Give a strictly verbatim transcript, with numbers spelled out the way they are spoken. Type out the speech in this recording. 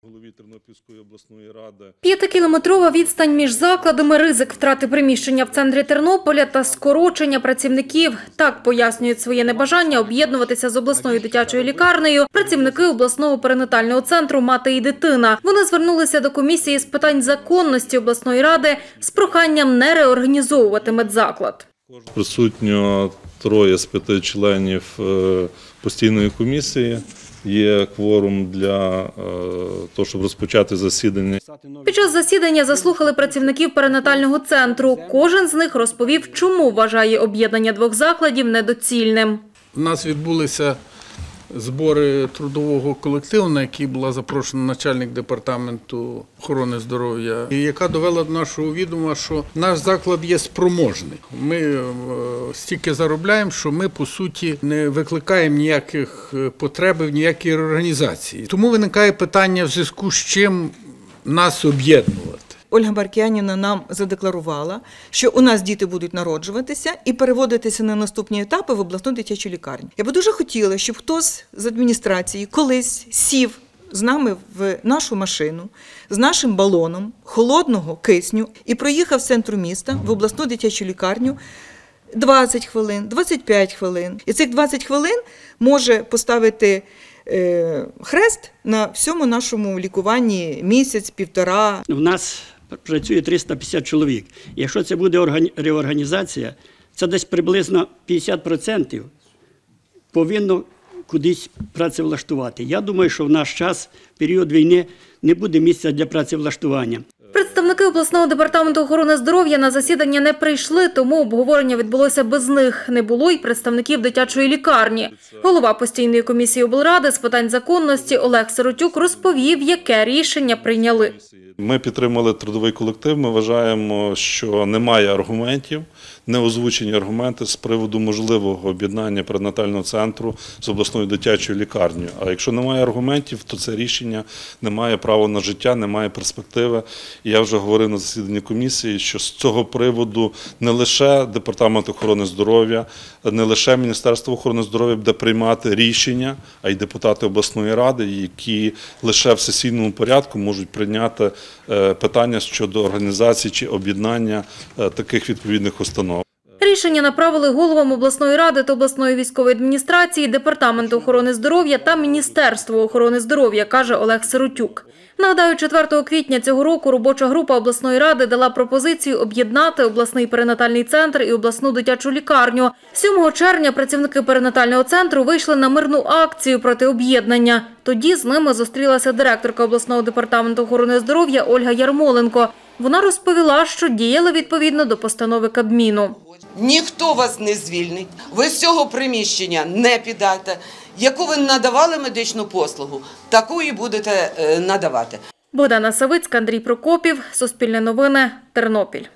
Голові Тернопільської обласної ради. П'ятикілометрова відстань між закладами, ризик втрати приміщення в центрі Тернополя та скорочення працівників. Так пояснюють своє небажання об'єднуватися з обласною дитячою лікарнею працівники обласного перинатального центру «Мати і дитина». Вони звернулися до комісії з питань законності обласної ради з проханням не реорганізовувати медзаклад. Присутньо троє з п'яти членів постійної комісії. Є кворум для того, щоб розпочати засідання. Під час засідання заслухали працівників перинатального центру. Кожен з них розповів, чому вважає об'єднання двох закладів недоцільним. У нас відбулися збори трудового колективу, на який була запрошена начальник департаменту охорони здоров'я, яка довела до нашого відома, що наш заклад є спроможний. Ми стільки заробляємо, що ми, по суті, не викликаємо ніяких потреб в ніякій організації. Тому виникає питання, в зв'язку з чим нас об'єднувати. Ольга Маркіянівна нам задекларувала, що у нас діти будуть народжуватися і переводитися на наступні етапи в обласну дитячу лікарню. Я би дуже хотіла, щоб хтось з адміністрації колись сів з нами в нашу машину, з нашим балоном холодного кисню і проїхав з центру міста в обласну дитячу лікарню двадцять хвилин, двадцять п'ять хвилин. І цих двадцять хвилин може поставити хрест на всьому нашому лікуванні місяць-півтора. У нас працює триста п'ятдесят чоловік. Якщо це буде реорганізація, це десь приблизно п'ятдесят відсотків повинно кудись працевлаштувати. Я думаю, що в наш час, в період війни, не буде місця для працевлаштування. Представники обласного департаменту охорони здоров'я на засідання не прийшли, тому обговорення відбулося без них. Не було й представників дитячої лікарні. Голова постійної комісії облради з питань законності Олег Сиротюк розповів, яке рішення прийняли. Ми підтримали трудовий колектив, ми вважаємо, що немає аргументів, не озвучені аргументи з приводу можливого об'єднання перинатального центру з обласною дитячою лікарнею. А якщо немає аргументів, то це рішення не має права на життя, не має перспективи. І я вже говорив на засіданні комісії, що з цього приводу не лише Департамент охорони здоров'я, не лише Міністерство охорони здоров'я буде приймати рішення, а й депутати обласної ради, які лише в сесійному порядку можуть прийняти питання щодо організації чи об'єднання таких відповідних установ. Рішення направили головам обласної ради та обласної військової адміністрації, Департаменту охорони здоров'я та Міністерству охорони здоров'я, каже Олег Сиротюк. Нагадаю, четвертого квітня цього року робоча група обласної ради дала пропозицію об'єднати обласний перинатальний центр і обласну дитячу лікарню. сьомого червня працівники перинатального центру вийшли на мирну акцію проти об'єднання. Тоді з ними зустрілася директорка обласного департаменту охорони здоров'я Ольга Ярмоленко. Вона розповіла, що діяли відповідно до постанови Кабміну. Ніхто вас не звільнить, ви з цього приміщення не підете. Яку ви надавали медичну послугу, таку і будете надавати. Богдана Савицька, Андрій Прокопів, Суспільне новини, Тернопіль.